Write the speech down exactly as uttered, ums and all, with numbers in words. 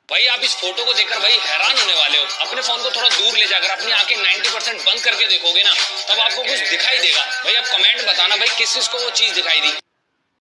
भाई आप इस फोटो को देखकर भाई हैरान होने वाले हो। अपने फोन को थोड़ा दूर ले जाकर अपनी आंखें नब्बे परसेंट बंद करके देखोगे ना, तब आपको कुछ दिखाई देगा। भाई आप कमेंट बताना भाई किस किस को वो चीज दिखाई दी।